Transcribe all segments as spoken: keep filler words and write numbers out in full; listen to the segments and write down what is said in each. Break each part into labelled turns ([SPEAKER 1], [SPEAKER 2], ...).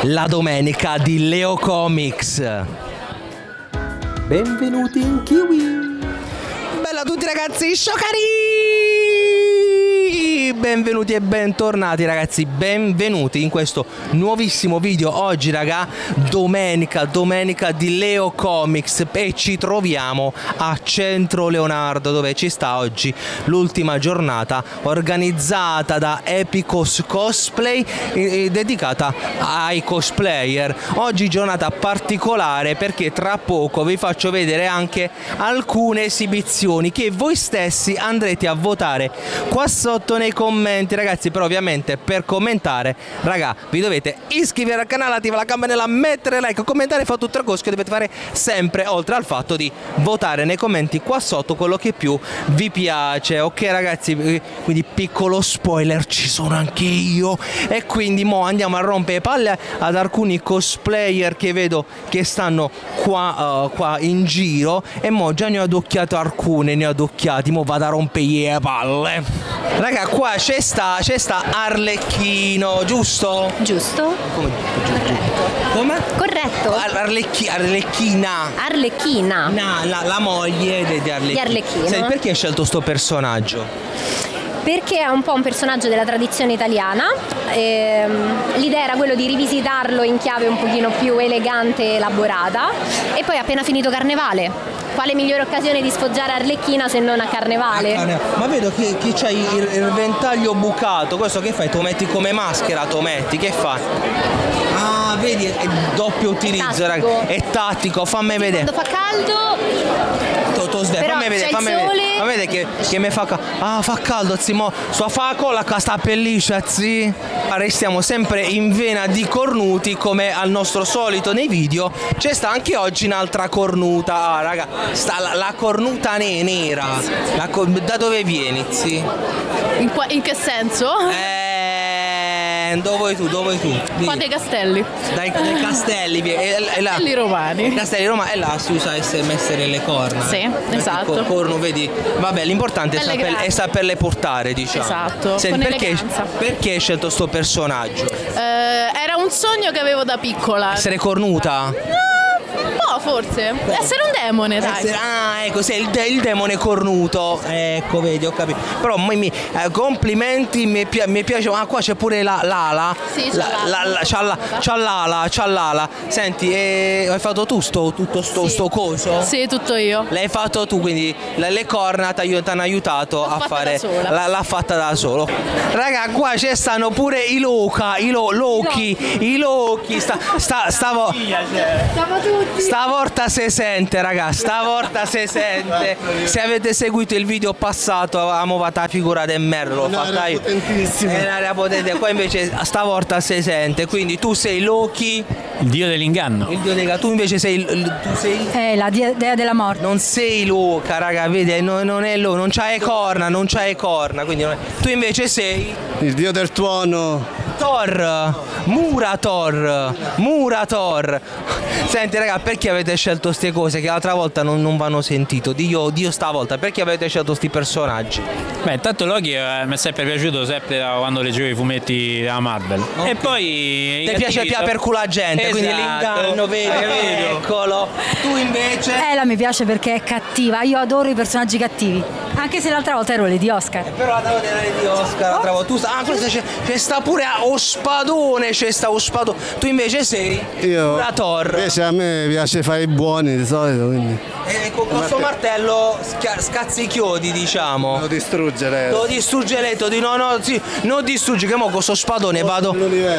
[SPEAKER 1] la domenica di Leo Comics.
[SPEAKER 2] Benvenuti in Kiwi.
[SPEAKER 1] Bella a tutti ragazzi, sciocari! Benvenuti e bentornati ragazzi, benvenuti in questo nuovissimo video. Oggi raga, domenica, domenica di Leo Comics e ci troviamo a Centro Leonardo, dove ci sta oggi l'ultima giornata organizzata da Epicos Cosplay eh, dedicata ai cosplayer. Oggi giornata particolare perché tra poco vi faccio vedere anche alcune esibizioni che voi stessi andrete a votare qua sotto nei commenti ragazzi. Però ovviamente per commentare raga vi dovete iscrivere al canale, attivare la campanella, mettere like, commentare, fare tutte le cose che dovete fare sempre, oltre al fatto di votare nei commenti qua sotto quello che più vi piace. Ok ragazzi, quindi piccolo spoiler, ci sono anche io e quindi mo andiamo a rompere le palle ad alcuni cosplayer che vedo che stanno qua, uh, qua in giro, e mo già ne ho adocchiato alcune, ne ho adocchiati, mo vado a rompere le palle. Raga, qua c'è sta, c'è sta Arlecchino, giusto?
[SPEAKER 3] Giusto?
[SPEAKER 1] Come?
[SPEAKER 3] Corretto.
[SPEAKER 1] Come?
[SPEAKER 3] Corretto.
[SPEAKER 1] Ar Arlecchi Arlecchina.
[SPEAKER 3] Arlecchina.
[SPEAKER 1] No, la, la moglie di Arlecchino.
[SPEAKER 3] Di Arlecchino.
[SPEAKER 1] Sai perché hai scelto sto personaggio?
[SPEAKER 3] Perché è un po' un personaggio della tradizione italiana. Ehm, l'idea era quello di rivisitarlo in chiave un pochino più elegante e elaborata. E poi appena finito Carnevale, quale migliore occasione di sfoggiare Arlecchina se non a Carnevale?
[SPEAKER 1] Ah, ma vedo che, che c'hai il, il ventaglio bucato. Questo che fai? Tu metti come maschera, tu metti, che fai? Ah, vedi, è doppio utilizzo, raga. È tattico, fammi vedere.
[SPEAKER 3] Quando fa caldo.
[SPEAKER 1] Fammi vedere, fammi vedere, fammi vedere che, che mi fa caldo. Ah, fa caldo, zi, mo sua fa colla che sta pelliccia, zi. Restiamo sempre in vena di cornuti come al nostro solito nei video. C'è sta anche oggi un'altra cornuta. Ah, raga, sta la, la cornuta ne nera. La, da dove vieni, zi?
[SPEAKER 4] In, qua, in che senso?
[SPEAKER 1] Eh, dove vuoi tu, dove vuoi tu?
[SPEAKER 4] Qua dei castelli.
[SPEAKER 1] Dai, dai castelli, e, e là,
[SPEAKER 4] castelli romani.
[SPEAKER 1] Castelli romani, e là si usa essere messere le corna.
[SPEAKER 4] Sì, esatto.
[SPEAKER 1] Il corno, vedi? Vabbè, l'importante è, saper, è saperle portare, diciamo.
[SPEAKER 4] Esatto.
[SPEAKER 1] Senti,
[SPEAKER 4] con
[SPEAKER 1] perché, perché hai scelto sto personaggio?
[SPEAKER 4] Eh, era un sogno che avevo da piccola.
[SPEAKER 1] Essere cornuta?
[SPEAKER 4] No. No, forse. Essere un demone, dai.
[SPEAKER 1] Essere, ah, ecco, sei il, de il demone cornuto. Ecco, vedi, ho capito. Però mi, mi, eh, complimenti, mi, pi mi piace. Ah, qua c'è pure l'ala.
[SPEAKER 4] Sì,
[SPEAKER 1] c'ha l'ala, c'ha l'ala. Senti, eh, hai fatto tu sto, tutto sto, sì. sto coso?
[SPEAKER 4] Sì, tutto io.
[SPEAKER 1] L'hai fatto tu, quindi le, le corna ti hanno aiutato a fare. L'ha fatta da solo. Raga, qua ci stanno pure i Loca, i lo, Loki, i Loki. Sta, sta, stavo.
[SPEAKER 3] Siamo tutti.
[SPEAKER 1] Stavolta si sente, raga, stavolta si sente. Se avete seguito il video passato, avevamo fatto la figura del merlo. Fatta io. Era potente. Qua invece stavolta si sente. Quindi tu sei Loki,
[SPEAKER 5] il dio dell'inganno.
[SPEAKER 1] Il dio dell'inganno. Tu invece sei il, tu sei
[SPEAKER 3] eh, la dea della morte.
[SPEAKER 1] Non sei Loca, raga, vedi, non, non è lo, non c'hai corna, non c'hai corna, quindi non è. Tu invece sei
[SPEAKER 6] il dio del tuono.
[SPEAKER 1] Thor, Murator, Murator. Senti raga, perché avete scelto queste cose che l'altra volta non, non vanno sentito? Dio, Dio stavolta, perché avete scelto questi personaggi?
[SPEAKER 5] Beh, intanto Loki eh, mi è sempre piaciuto, sempre da quando leggevo i fumetti della Marvel. Okay. E poi
[SPEAKER 1] ti piace più per culo la gente, esatto. Quindi l'inganno, vedi, vedi, eccolo. Tu invece?
[SPEAKER 3] Ela mi piace perché è cattiva, io adoro i personaggi cattivi. Anche se l'altra volta ero Lady Oscar.
[SPEAKER 1] Eh, però l'altra volta era Lady Oscar, l'altra volta tu sta. Ah, questo c'è sta pure o spadone, c'è sta o spadone. Tu invece sei
[SPEAKER 6] io
[SPEAKER 1] la Thor.
[SPEAKER 6] Invece a me piace fare i buoni di solito, quindi.
[SPEAKER 1] E con questo martello scazzi i chiodi, diciamo.
[SPEAKER 6] Lo distruggere.
[SPEAKER 1] Lo distruggerei, di no, no, sì, non distruggi, che mo con questo spadone vado.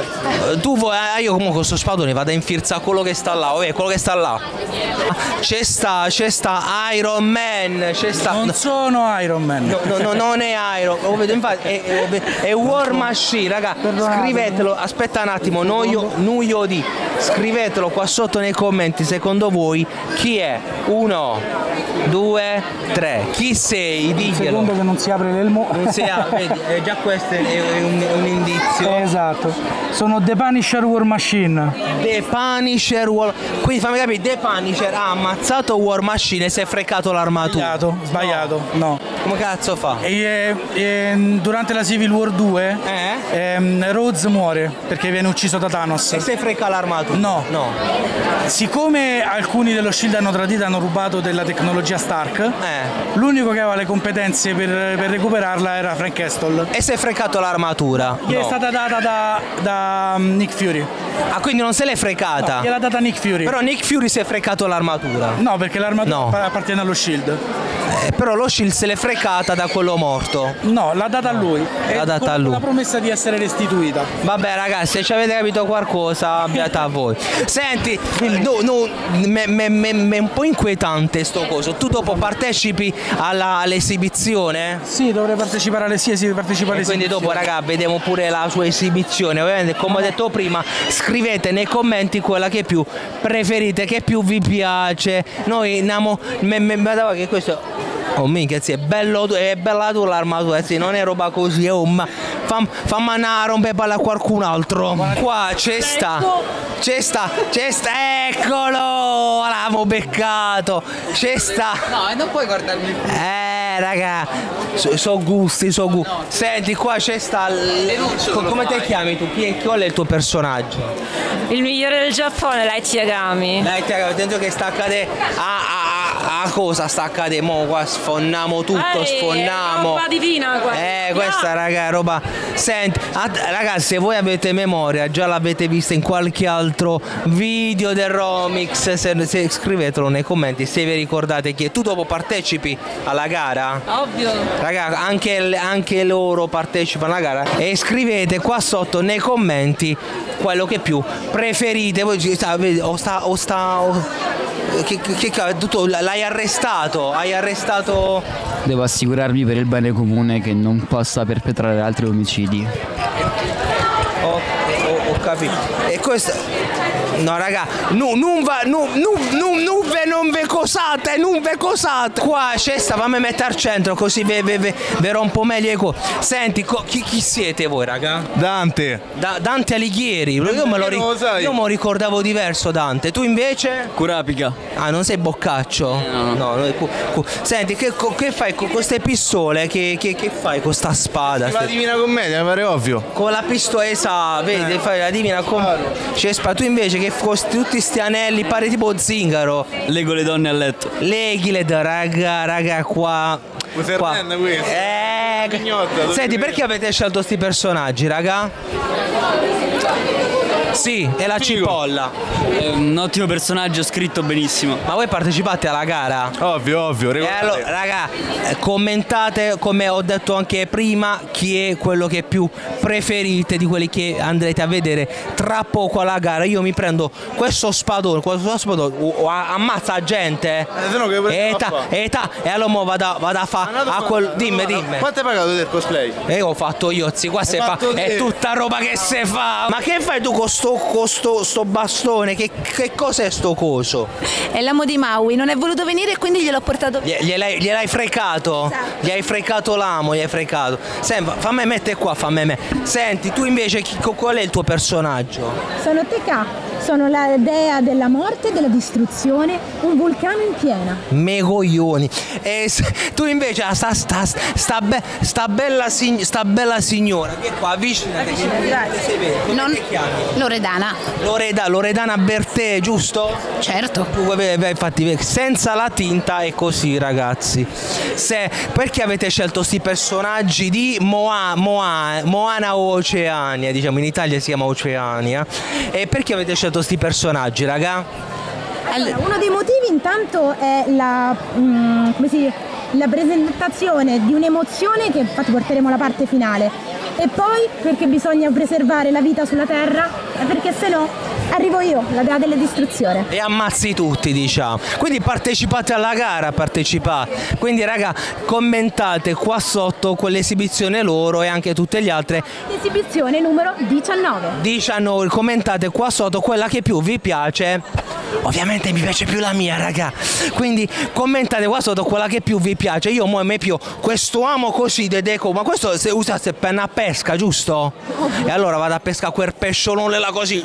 [SPEAKER 1] Tu vuoi, eh, io comunque con questo spadone vado a infirzare quello che sta là, oh, quello che sta là. C'è sta, c'è sta Iron Man, c'è sta.
[SPEAKER 7] Non sono Iron Man.
[SPEAKER 1] No, no, no, non è Iron, oh, vedo, infatti è, è, è War Machine, raga. Scrivetelo, aspetta un attimo, Nuio, Nuio di. Scrivetelo qua sotto nei commenti, secondo voi chi è? Uno, due, tre. Chi sei? Diglielo.
[SPEAKER 7] Secondo che non si apre l'elmo.
[SPEAKER 1] Non si apre, vedi, già questo è un, un indizio.
[SPEAKER 7] Esatto. Sono The Punisher War Machine.
[SPEAKER 1] The Punisher War... Quindi fammi capire, The Punisher ha ammazzato War Machine e si è frecato l'armatura.
[SPEAKER 7] Sbagliato, sbagliato, no. no.
[SPEAKER 1] Come cazzo fa?
[SPEAKER 7] E, e, durante la Civil War due
[SPEAKER 1] eh?
[SPEAKER 7] ehm, Rhodes muore perché viene ucciso da Thanos.
[SPEAKER 1] E si freca l'armatura?
[SPEAKER 7] No.
[SPEAKER 1] no.
[SPEAKER 7] Siccome alcuni dello Shield hanno tradito, hanno rubato della tecnologia Stark, eh. l'unico che aveva le competenze per, per recuperarla era Frank Castle.
[SPEAKER 1] E si è frecato l'armatura?
[SPEAKER 7] Gli no. è stata data da, da um, Nick Fury.
[SPEAKER 1] Ah, quindi non se l'è frecata?
[SPEAKER 7] No, gliel'ha data Nick Fury.
[SPEAKER 1] Però Nick Fury si è frecato l'armatura?
[SPEAKER 7] No, perché l'armatura
[SPEAKER 1] no.
[SPEAKER 7] appartiene allo Shield.
[SPEAKER 1] Eh, però lo Shield se l'è frecata da quello morto.
[SPEAKER 7] No, l'ha data a lui.
[SPEAKER 1] L'ha data
[SPEAKER 7] con
[SPEAKER 1] a lui.
[SPEAKER 7] la promessa di essere restituita.
[SPEAKER 1] Vabbè ragazzi, se ci avete capito qualcosa, abbiate a voi. Senti, no, no, me, me, me, me è un po' inquietante sto coso. Tu dopo partecipi alla, all'esibizione?
[SPEAKER 7] Sì, dovrei partecipare alle sì, sì, partecipo alle
[SPEAKER 1] quindi dopo raga vediamo pure la sua esibizione. Ovviamente come ho detto prima, scrivete nei commenti quella che più preferite, che più vi piace. Noi andiamo, me, me, me, che questo oh minchia, sì, è bello, è bella tu l'armatura, sì, non è roba così, oh, ma fammi fam andare a rompere palla a qualcun altro. Qua c'è sta, c'è sta, c'è sta, eccolo, l'abbiamo beccato, c'è sta.
[SPEAKER 8] No, e non puoi guardarmi.
[SPEAKER 1] Eh raga, so, so gusti, so gusti. Senti, qua c'è sta, co come ti chiami tu? Chi è, qual è il tuo personaggio?
[SPEAKER 9] Il migliore del Giappone, Light Yagami.
[SPEAKER 1] Light Yagami, attento che sta accadendo. Ah, ah, ah, cosa sta accadendo? Mo qua sfondiamo tutto,
[SPEAKER 9] Ehi,
[SPEAKER 1] sfondiamo.
[SPEAKER 9] È roba divina qua.
[SPEAKER 1] Eh, questa raga è roba. Senti, ragazzi, se voi avete memoria, già l'avete vista in qualche altro video del Romix, se, se scrivetelo nei commenti se vi ricordate chi è. Tu dopo partecipi alla gara?
[SPEAKER 9] Ovvio.
[SPEAKER 1] Raga, anche, anche loro partecipano alla gara. E scrivete qua sotto nei commenti quello che più preferite. Voi sta, o sta, o sta o, che, che, che tutto l'hai arrestato? Hai arrestato?
[SPEAKER 8] Devo assicurarmi per il bene comune che non possa perpetrare altri omicidi.
[SPEAKER 1] Ho, ho, ho capito. E questo. No raga, no, non va, no, no, no, non ve non ve cosate, non ve cosate. Qua c'è sta, fammi mettere al centro così ve, ve, ve, ve rompo meglio i co. Senti, co, chi, chi siete voi raga?
[SPEAKER 10] Dante.
[SPEAKER 1] Da, Dante Alighieri. Io me lo, ric io me lo ricordavo diverso Dante. Tu invece?
[SPEAKER 8] Curapica.
[SPEAKER 1] Ah, non sei Boccaccio? No. no, no cu, cu. Senti, che, che fai con queste pistole? Che, che, che fai con sta spada?
[SPEAKER 10] La Divina Commedia, mi pare ovvio.
[SPEAKER 1] Con la pistola, esatto, vedi, eh. fai la Divina Commedia. C'è spada. Tu invece che con tutti sti anelli pare tipo zingaro.
[SPEAKER 8] Leggo le donne a letto.
[SPEAKER 1] Leghi le donne, raga, raga, qua. qua. Eh, Pignotta, senti, perché avete scelto sti personaggi, raga? Sì, è la Figo. Cipolla.
[SPEAKER 8] È un ottimo personaggio, scritto benissimo.
[SPEAKER 1] Ma voi partecipate alla gara?
[SPEAKER 10] Ovvio, ovvio.
[SPEAKER 1] E allora, raga, commentate, come ho detto anche prima, chi è quello che più preferite di quelli che andrete a vedere tra poco alla gara. Io mi prendo questo spadone, questo spadone, uh, ammazza gente.
[SPEAKER 10] Eh, se no che
[SPEAKER 1] età, età, e allora mo vado, vado a fare a quel. Dimmi, dimmi.
[SPEAKER 10] Quanto hai pagato del cosplay?
[SPEAKER 1] E ho fatto io, zi, qua se fa. È tutta roba che si fa. Ma che fai tu con sto Con sto, sto bastone, che, che cos'è sto coso?
[SPEAKER 11] È l'amo di Maui, non è voluto venire e quindi gliel'ho portato via.
[SPEAKER 1] Gliel'hai, gliel'hai frecato? Esatto. Gli hai frecato l'amo, gli hai frecato. Senti, fammi mettere qua, fammi mettere. Senti, tu invece chi, qual è il tuo personaggio?
[SPEAKER 12] Sono Tekka, sono la dea della morte e della distruzione, un vulcano in piena.
[SPEAKER 1] Me coglioni. E tu invece sta, sta, sta, be, sta, bella, sta bella signora, che è qua, avvicinati.
[SPEAKER 11] Non... ti chiami? Loredana.
[SPEAKER 1] Loreda, Loredana Bertè, giusto?
[SPEAKER 11] Certo.
[SPEAKER 1] Tu, infatti, senza la tinta è così, ragazzi. Se, perché avete scelto questi personaggi di Moa, Moa, Moana o Oceania? Diciamo, in Italia si chiama Oceania. E perché avete scelto questi personaggi, raga?
[SPEAKER 12] Allora, uno dei motivi intanto è la, mh, come si, la presentazione di un'emozione che infatti porteremo alla parte finale. E poi perché bisogna preservare la vita sulla Terra, perché se no Arrivo io, la dea della distruzione.
[SPEAKER 1] E ammazzi tutti, diciamo. Quindi partecipate alla gara, partecipate. Quindi raga, commentate qua sotto quell'esibizione loro e anche tutte le altre.
[SPEAKER 12] Esibizione numero diciannove.
[SPEAKER 1] diciannove, commentate qua sotto quella che più vi piace. Ovviamente mi piace più la mia, raga. Quindi commentate qua sotto quella che più vi piace. Io mo me più questo amo così de deco, ma questo se usasse penna a pesca, giusto? E allora vado a pescare quel pesciolone là così.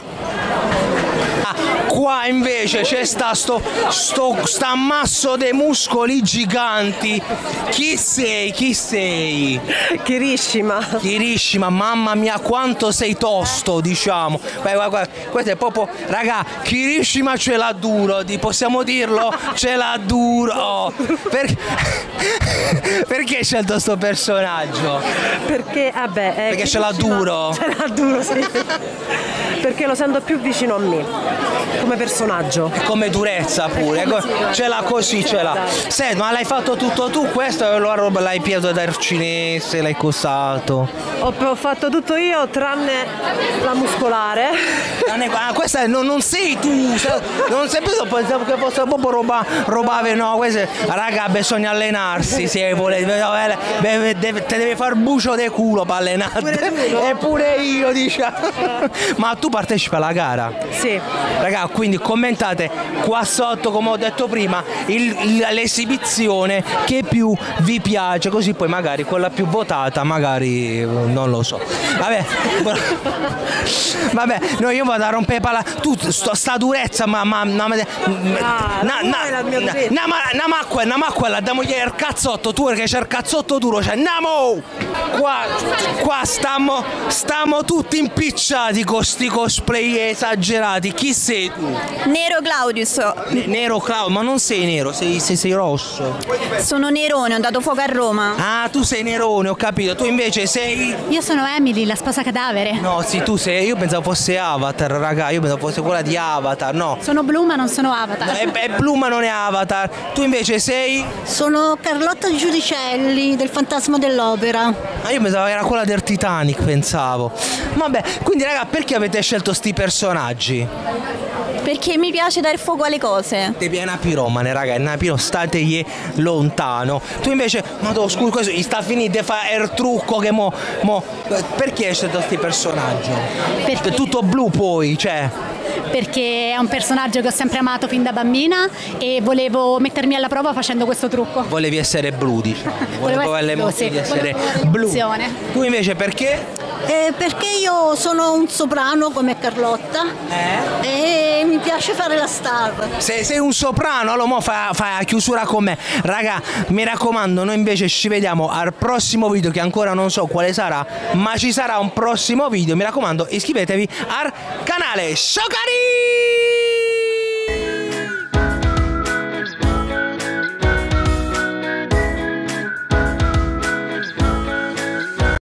[SPEAKER 1] Qua invece c'è sta sto, sto sta ammasso dei muscoli giganti. Chi sei? Chi sei?
[SPEAKER 13] Kirishima.
[SPEAKER 1] Kirishima, mamma mia quanto sei tosto, diciamo. Guarda, guarda, questo è proprio, raga, Kirishima ce l'ha duro, possiamo dirlo? Ce l'ha duro. Per... Perché hai scelto sto personaggio?
[SPEAKER 13] Perché, vabbè, eh,
[SPEAKER 1] Perché ce l'ha duro?
[SPEAKER 13] Ce l'ha duro, sì. Perché lo sento più vicino a me, come personaggio.
[SPEAKER 1] E come durezza pure, ce l'ha così, ce l'ha. Senti, ma l'hai fatto tutto tu questo o la roba l'hai piato dal cinese, l'hai costato?
[SPEAKER 13] Ho, ho fatto tutto io tranne la muscolare.
[SPEAKER 1] Ah, questa è, non, non sei tu, non sei più, pensavo che fosse proprio roba, roba no, questa, raga, bisogna allenarsi, se volete, te devi far bucio de culo per allenarti. E pure io, diciamo. Ma tu partecipi alla gara?
[SPEAKER 13] Sì.
[SPEAKER 1] Raga, quindi commentate qua sotto, come ho detto prima, l'esibizione che più vi piace, così poi magari quella più votata, magari non lo so. Vabbè, vabbè, no, io vado a rompere palla. Tu sto, sta durezza, ma ma ma ma ma ma quella damogli il cazzotto, tu perché c'è il cazzotto duro, cioè namo! Qua, qua stiamo, stiamo tutti impicciati con sti cosplay esagerati. Chi sei tu?
[SPEAKER 11] Nero Claudius.
[SPEAKER 1] Ne- nero Claudio, ma non sei nero, sei, sei, sei rosso.
[SPEAKER 11] Sono Nerone, ho dato fuoco a Roma.
[SPEAKER 1] Ah, tu sei Nerone, ho capito. Tu invece sei...
[SPEAKER 14] Io sono Emily, la sposa cadavere.
[SPEAKER 1] No, sì, tu sei... Io pensavo fosse Avatar, raga. Io pensavo fosse quella di Avatar, no.
[SPEAKER 14] Sono blu ma non sono Avatar.
[SPEAKER 1] È, è blu ma non è Avatar. Tu invece sei...
[SPEAKER 15] Sono Carlotta Giudicelli del Fantasma dell'Opera.
[SPEAKER 1] Ah, io pensavo era quella del Titanic, pensavo. Vabbè, quindi raga, perché avete scelto sti personaggi?
[SPEAKER 11] Perché mi piace dare fuoco alle cose.
[SPEAKER 1] Te viene una piromane, raga, è una piromane, stategli lontano. Tu invece, ma tu scusa, questo gli sta finendo di fare il trucco che mo, mo. Perché hai scelto sti personaggi? Perché? Tutto blu poi, cioè.
[SPEAKER 14] Perché è un personaggio che ho sempre amato fin da bambina e volevo mettermi alla prova facendo questo trucco.
[SPEAKER 1] Volevi essere blu, diciamo. Volevo alle mosse di essere blu. Tu invece perché?
[SPEAKER 15] Eh, perché io sono un soprano come Carlotta
[SPEAKER 1] eh?
[SPEAKER 15] e mi piace fare la star.
[SPEAKER 1] Se sei un soprano, allora mo fai, fai la chiusura con me. Raga, mi raccomando, noi invece ci vediamo al prossimo video che ancora non so quale sarà, ma ci sarà un prossimo video. Mi raccomando, iscrivetevi al canale. Ciao cari!